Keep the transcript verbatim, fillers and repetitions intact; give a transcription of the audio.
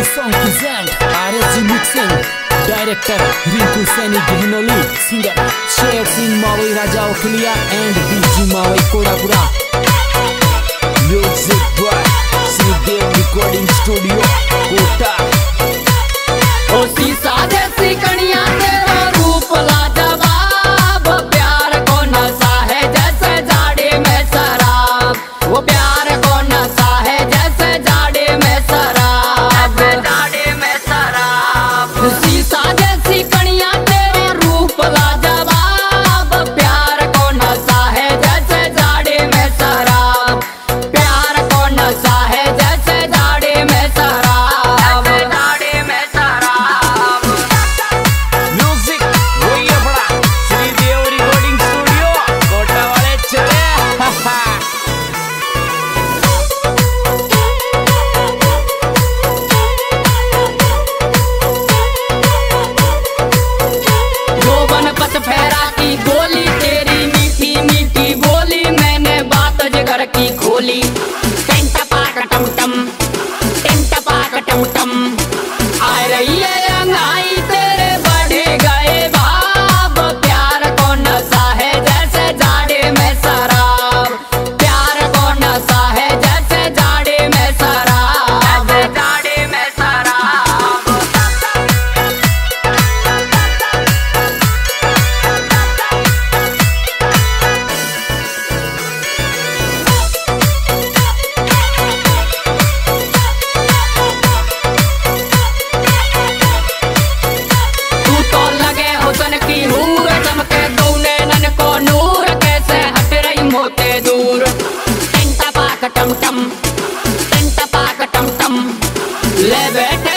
song present R S G mixing, director Rinku Seni Gihnoli, singer Sher Singh Mawai Raja Okhilia and D J Mawai Kodapura. Music by Sridev Recording Studio, Kota. ओ शीशा जैसी कणिया तेरा रूप लाजवाब, प्यार को नशा है जैसे जाड़े में शराब, वो प्यार को नशा है जैसे जाड़े में शराब, जाड़े में शराब। शीशा जैसी कणिया तेरा रूप लाजवाब, प्यार को नशा है जैसे जाड़े में शराब, प्यार को नशा है जैसे जाड़े में शराब, जाड़े में शराब। Music वही अपना श्रीदेव रिकॉर्डिंग स्टूडियो, कोटा वाले चले। जोबन पत फेरा की गोली तेरी मीठी मीठी बोली, मैंने बात जिगर की खोली। टेंट पाक टम टम, टेंट पाक टम टम, आ रही है अंगाई तेरे बढ़े गए भाव, प्यार को नशा है जैसे जाड़े में शराब, प्यार को नशा है जैसे जाड़े में शराब, जाड़े में शराब। तू तो लगे हुसन की हूर, चमके तूने नन को नूर, कैसे हट रही मोते दूर। टेंट पाक टम टम, टेंट पाक टम टम, ले बैठे